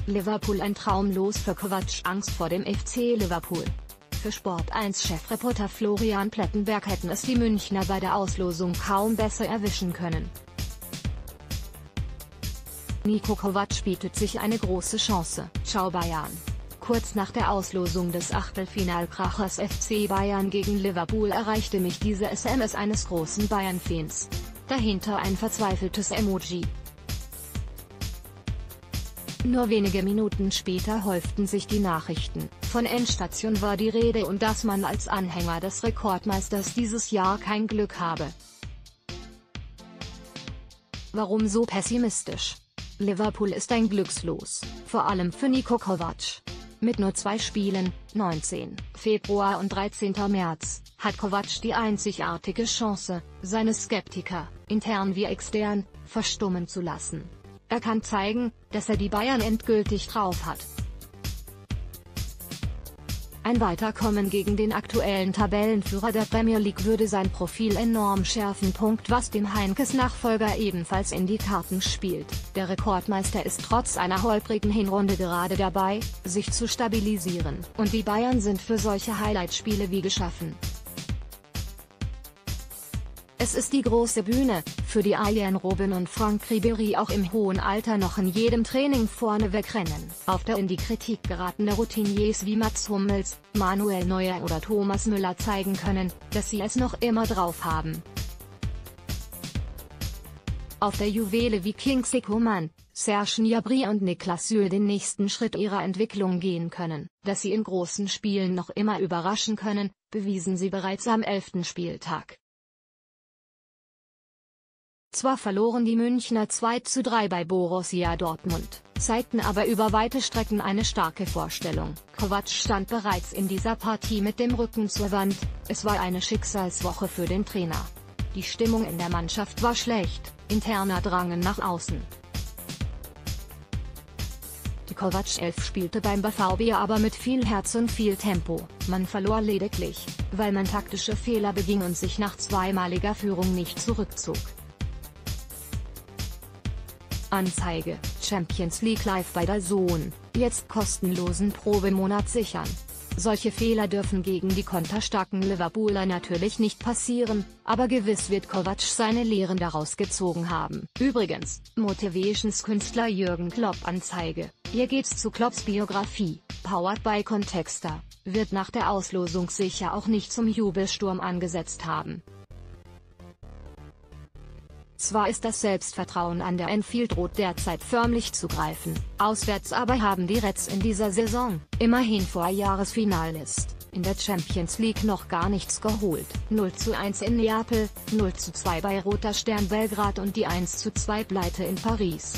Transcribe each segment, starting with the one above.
Liverpool ein Traumlos für Kovac, Angst vor dem FC Liverpool. Für Sport1-Chefreporter Florian Plettenberg hätten es die Münchner bei der Auslosung kaum besser erwischen können. Niko Kovac bietet sich eine große Chance. Ciao Bayern. Kurz nach der Auslosung des Achtelfinalkrachers FC Bayern gegen Liverpool erreichte mich diese SMS eines großen Bayern-Fans. Dahinter ein verzweifeltes Emoji. Nur wenige Minuten später häuften sich die Nachrichten. Von Endstation war die Rede und dass man als Anhänger des Rekordmeisters dieses Jahr kein Glück habe. Warum so pessimistisch? Liverpool ist ein Glückslos, vor allem für Niko Kovac. Mit nur 2 Spielen, 19. Februar und 13. März, hat Kovac die einzigartige Chance, seine Skeptiker, intern wie extern, verstummen zu lassen. Er kann zeigen, dass er die Bayern endgültig drauf hat. Ein Weiterkommen gegen den aktuellen Tabellenführer der Premier League würde sein Profil enorm schärfen. Was dem Heinkes Nachfolger ebenfalls in die Karten spielt. Der Rekordmeister ist trotz einer holprigen Hinrunde gerade dabei, sich zu stabilisieren. Und die Bayern sind für solche Highlight-Spiele wie geschaffen. Es ist die große Bühne, für die Arjen Robben und Franck Ribéry auch im hohen Alter noch in jedem Training vorne wegrennen. Auf der in die Kritik geratene Routiniers wie Mats Hummels, Manuel Neuer oder Thomas Müller zeigen können, dass sie es noch immer drauf haben. Auf der Juwele wie Kingsley Coman, Serge Gnabry und Niklas Süle den nächsten Schritt ihrer Entwicklung gehen können. Dass sie in großen Spielen noch immer überraschen können, bewiesen sie bereits am 11. Spieltag. Zwar verloren die Münchner 2:3 bei Borussia Dortmund, zeigten aber über weite Strecken eine starke Vorstellung. Kovac stand bereits in dieser Partie mit dem Rücken zur Wand, es war eine Schicksalswoche für den Trainer. Die Stimmung in der Mannschaft war schlecht, interner drangen nach außen. Die Kovac-Elf spielte beim BVB aber mit viel Herz und viel Tempo. Man verlor lediglich, weil man taktische Fehler beging und sich nach zweimaliger Führung nicht zurückzog. Anzeige: Champions League live bei DAZN, jetzt kostenlosen Probemonat sichern. Solche Fehler dürfen gegen die konterstarken Liverpooler natürlich nicht passieren, aber gewiss wird Kovac seine Lehren daraus gezogen haben. Übrigens, Motivationskünstler Jürgen Klopp Anzeige: Hier geht's zu Klopps Biografie, powered by Contexta, wird nach der Auslosung sicher auch nicht zum Jubelsturm angesetzt haben. Zwar ist das Selbstvertrauen an der Anfield Road derzeit förmlich zu greifen, auswärts aber haben die Reds in dieser Saison, immerhin Vorjahresfinalist, in der Champions League noch gar nichts geholt. 0:1 in Neapel, 0:2 bei Roter Stern Belgrad und die 1:2 Pleite in Paris.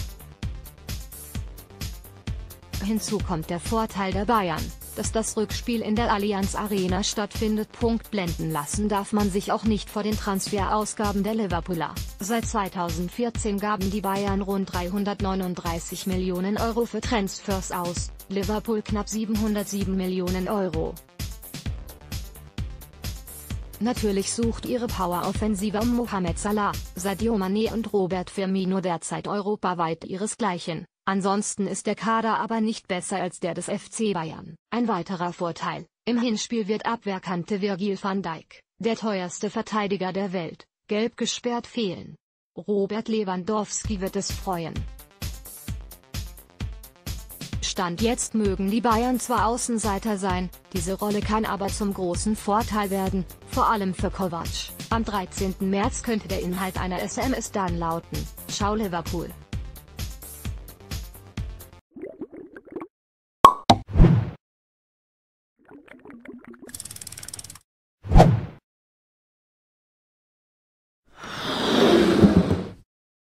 Hinzu kommt der Vorteil der Bayern, dass das Rückspiel in der Allianz Arena stattfindet. Blenden lassen darf man sich auch nicht vor den Transferausgaben der Liverpooler. Seit 2014 gaben die Bayern rund 339 Millionen Euro für Transfers aus, Liverpool knapp 707 Millionen Euro. Natürlich sucht ihre Power-Offensive um Mohamed Salah, Sadio Mané und Robert Firmino derzeit europaweit ihresgleichen. Ansonsten ist der Kader aber nicht besser als der des FC Bayern. Ein weiterer Vorteil: Im Hinspiel wird Abwehrkante Virgil van Dijk, der teuerste Verteidiger der Welt, gelb gesperrt fehlen. Robert Lewandowski wird es freuen. Stand jetzt mögen die Bayern zwar Außenseiter sein, diese Rolle kann aber zum großen Vorteil werden, vor allem für Kovac. Am 13. März könnte der Inhalt einer SMS dann lauten: Ciao Liverpool.